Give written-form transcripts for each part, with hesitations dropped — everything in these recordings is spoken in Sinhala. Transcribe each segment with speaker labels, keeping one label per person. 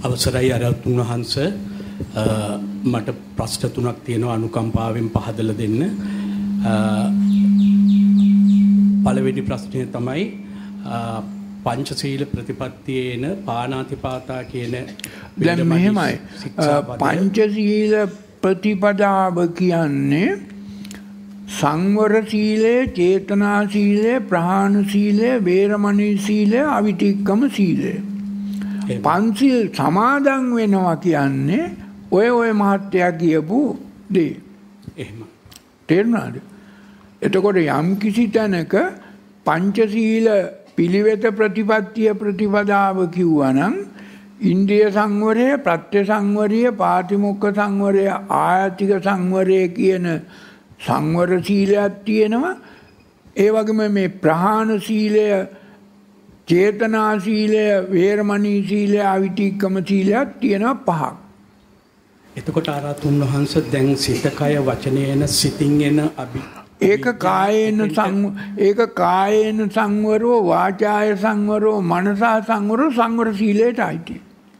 Speaker 1: අවසරයි අරතුන් වහන්ස මට ප්‍රශ්න තුනක් තියෙනවා අනුකම්පාවෙන් පහදලා දෙන්න. පළවෙනි ප්‍රශ්නය තමයි පංචශීල ප්‍රතිපත්තියේන පාණාතිපාතා කියන
Speaker 2: දැන් මෙහෙමයි පංචශීල ප්‍රතිපදාව කියන්නේ සංවර සීලය, චේතනා සීලය, ප්‍රහාණ සීලය, වේරමණී සීලය, අවිතික්කම සීලය. පංචශීල සමාදන් වෙනවා කියන්නේ ඔය මහත්ය කියපු දේ.
Speaker 1: එහෙම.
Speaker 2: තේරුණාද? එතකොට යම් කිසි තැනක පංචශීල පිළිවෙත ප්‍රතිපත්තිය ප්‍රතිපදාව කිව්වනම් ඉන්ද්‍රිය සංවරය, ප්‍රත්‍ය සංවරය, පාතිමොක්ඛ සංවරය, ආයතික සංවරය කියන සංවර සීලයක් තියෙනවා. ඒ වගේම මේ ප්‍රහාණ සීලය, චේතනා සීලය, වේරමණී සීලය, අවිතික්කම සීලයක් තියෙනවා 5ක්.
Speaker 1: එතකොට ආරතුන් වහන්සේ දැන් සිත කය වචනේන සිතින් එන
Speaker 2: ඒක කායේන සංවරෝ, වාචාය සංවරෝ, මනසා සංවරෝ සංවර සීලයට අයිති.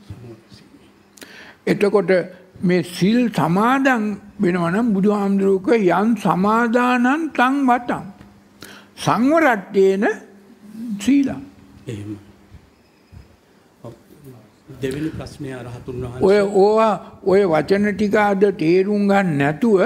Speaker 2: එතකොට මේ සිල් සමාදන් වෙනවා නම් බුදුහාමුදුරුවෝ යන් සමාදානං තං වතං සංවරට්ඨේන සීලං.
Speaker 1: එහෙම. දෙවෙනි ප්‍රශ්නය අරහතුන් වහන්සේ
Speaker 2: ඔය වචන ටික අද තේරුම් ගන්න නැතුව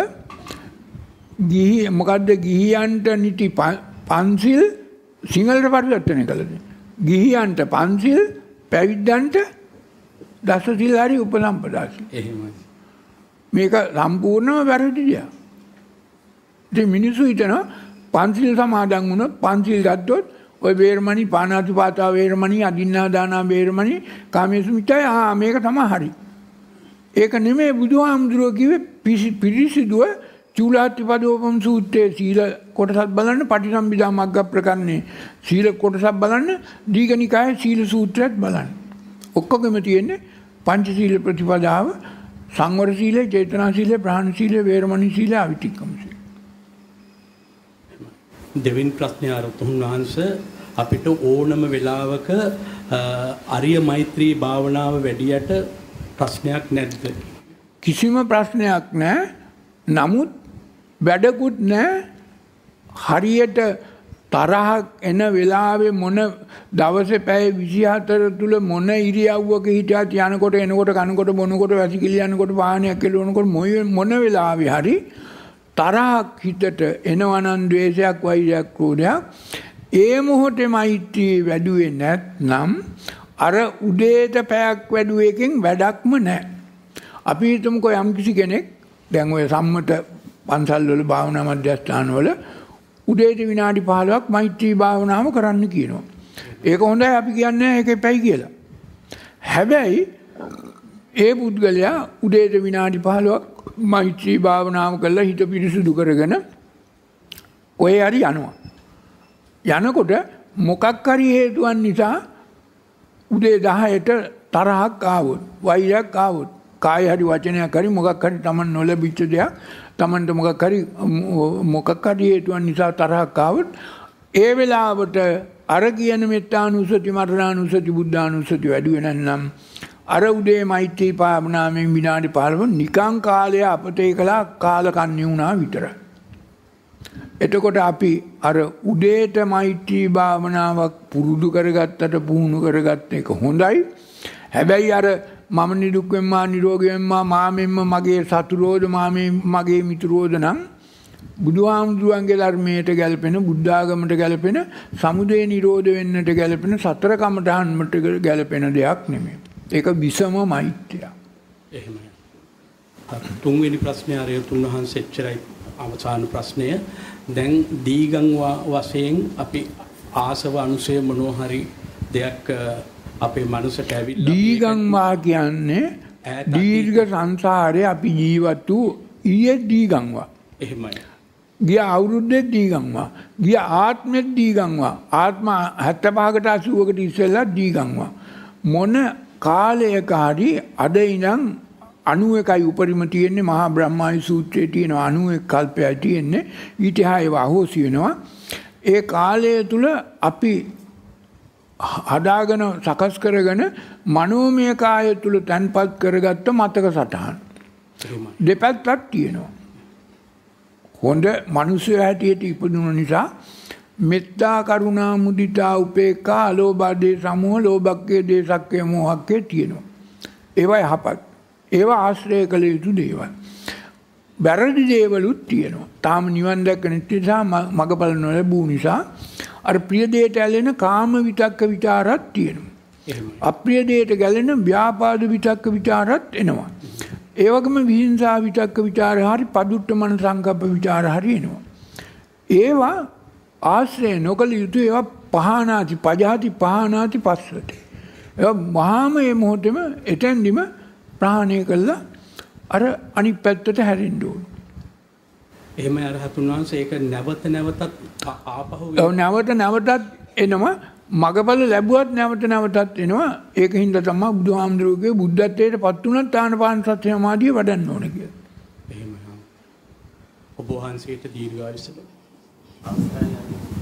Speaker 2: මොකද්ද ගිහියන්ට නිති පන්සිල් සිංහලට පරිවර්තනය කළද? ගිහියන්ට පන්සිල්, පැවිද්දන්ට දසසිල් හරි උපසම්පදා සිල්.
Speaker 1: එහෙමයි.
Speaker 2: මේක සම්පූර්ණව වැරදි දෙයක්. ඉතින් මිනිස්සු හිතනවා පන්සිල් සමාදන් වුණොත් පන්සිල් ගත්තොත් ඔය වේරමණී, පාණාතිපාතා වේරමණී, අදින්නා දානා වේරමණී, කාමේසුමිච්ඡය මේක තමයි හරි. ඒක නෙමෙයි බුදුහාමුදුරුවෝ කිව්වේ පිරිසිදුව චූලාතිපදෝපම සූත්‍රයේ සීල කොටසක් බලන්න, පටිසම්භිදා මග්ග ප්‍රකරණේ සීල කොටසක් බලන්න, දීඝනිකායේ සීල සූත්‍රයත් බලන්න. ඔක්කොගෙම තියෙන්නේ පංචශීල ප්‍රතිපදාව, සංවර සීලය, චේතනා සීලය, ප්‍රහාණ සීලය, වේරමණී සීලය, අවිතික්කම සීලය.
Speaker 1: දෙවෙනි ප්‍රශ්නය අරතුන් වහන්සේ අපිට ඕනම වෙලාවක අරිය මෛත්‍රී භාවනාව වැඩියට ප්‍රශ්නයක් නැද්ද?
Speaker 2: කිසිම ප්‍රශ්නයක් නැහැ. නමුත් වැඩකුත් නැහැ. හරියට තරහක් එන වෙලාවේ මොන දවසේ පැය 24 තුල මොන ඉරියව්වක හිටියත් යනකොට එනකොට කනකොට බොනකොට වැසිකිලි යනකොට වාහනයක් කෙලවනකොට මොන වෙලාවේ හරි තරහක් හිතට එනවනම් ද්වේෂයක්, වෛරයක්, ක්‍රෝධයක් ඒ මොහොතේ මෛත්‍රී වැඩුවේ නැත්නම් අර උදේට පැයක් වැඩුවේකින් වැඩක්ම නැහැ. අපි හිතමුකෝ යම් කිසි කෙනෙක් දැන් ඔය සම්මත පන්සල් වල භාවනා මධ්‍යස්ථාන වල උදේට විනාඩි 15ක් මෛත්‍රී භාවනාව කරන්න කියනවා. ඒක හොඳයි, අපි කියන්නේ ඒක එපයි කියලා. හැබැයි ඒ පුද්ගලයා උදේට විනාඩි 15ක් මෛත්‍රී භාවනාව කරලා හිත පිරිසුදු කරගෙන ඔය හරි යනවා. යනකොට මොකක් හරි හේතුවක් නිසා උදේ 10ට තරහක් ආවොත්, වෛරයක් ආවොත්, කාය හරි වචනයක් හරි මොකක් හරි Taman නොලැබිච්ච දෙයක්, Tamanට මොකක් හරි හේතුවක් නිසා තරහක් ආවොත් ඒ වෙලාවට අර කියන මෙත්තානුසති, මරණානුසති, බුද්ධානුසති වැඩි වෙනනම් අර උදේ මෛත්‍රී භාවනාවෙන් විනාඩි 15 නිකං කාලය අපතේ කළා, කාලකන්ණි වුණා විතරයි. එතකොට අපි අර උදේට මෛත්‍රී භාවනාවක් පුරුදු කරගත්තට, පුහුණු කරගත්ත එක හොඳයි. හැබැයි අර මම නිදුක් වෙම්මා, නිරෝගී වෙම්මා, මාමෙම්ම මගේ සතුරෝද, මාමේ මගේ මිතුරෝද නම් බුදුහාමුදුරන්ගේ ධර්මයට ගැලපෙන, බුද්ධාගමට ගැලපෙන, සමුදය නිරෝධ වෙන්නට ගැලපෙන, සතර කමඨහන්මට ගැලපෙන දෙයක් නෙමෙයි. ඒක විසම මෛත්‍රිය.
Speaker 1: එහෙමයි. තුන්වෙනි ප්‍රශ්නය අරතුන් වහන්සේ එච්චරයි අවසාන ප්‍රශ්නය. දැන් දීගං වශයෙන් අපි ආසව අනුසය මොනවා හරි දෙයක් අපේ මනසට ඇවිල්ලා
Speaker 2: දීගං වා කියන්නේ දීර්ඝ සංසාරේ අපි ජීවත් වූ ඊයේ දීගං වා.
Speaker 1: එහෙමයි.
Speaker 2: ගිය අවුරුද්දේ දීගං වා. ගිය ආත්මෙත් දීගං වා. ආත්ම 75කට 80කට ඉස්සෙල්ලා දීගං වා. මොන කාලයක හරි අද ඉඳන් 91යි උපරිම තියෙන්නේ, මහා බ්‍රහ්මායි සූත්‍රයේ තියෙන 91 කල්පයයි තියෙන්නේ. ඊට හායව අහෝසි වෙනවා. ඒ කාලය තුල අපි හදාගෙන සකස් කරගෙන මනෝමය කාය තුල තන්පත් කරගත්ත මතක සටහන් දෙපැත්තක් තියෙනවා. හොඳ මිනිස්සු හැටියට ඉපදුණු නිසා මෙත්තා කරුණා මුදිතා උපේක්ඛා අලෝභ දේශ සමෝහ ලෝභක්ඛේ දේශක්ඛේ මොහක්ඛේ තියෙනවා. ඒවා යහපත්. ඒවා ආශ්‍රය කළ යුතු දේවල්. වැරදි දේවලුත් තියෙනවා. තාම නිවන් දැක්ක නිසා මගපල නොලැබූ නිසා අර ප්‍රිය දෙයට ඇලෙන කාම විතක්ක ਵਿਚාරත් තියෙනවා. අප්‍රිය දෙයට ගැලෙන ව්‍යාපාද විතක්ක ਵਿਚාරත් එනවා. ඒ වගේම විහිංසා විතක්ක ਵਿਚාර හරි පදුට්ට මන සංකප්ප ਵਿਚාර හරි එනවා. ඒවා ආශ්‍රය නොකළ යුතු ඒවා පහනාති පජාති පහනාති පස්සට. ඒවා වහාම මේ මොහොතේම එතෙන්දිම ප්‍රහාණය කළා අර අනිත් පැත්තට හැරෙන්න ඕන.
Speaker 1: එහෙම අරහතුන් වහන්සේ ඒක නැවත නැවතත් ආපහු
Speaker 2: නැවත නැවතත් එනවා. මගපල ලැබුවත් නැවත නැවතත් එනවා. ඒකින්ද තමයි බුදුහාමුදුරුවෝගේ බුද්ධත්වයට පත් වුණත් ආනාපාන සති සමාධිය වඩන්න ඕන කියලා.
Speaker 1: එහෙමයි. ඔබ වහන්සේට දීර්ඝායුෂ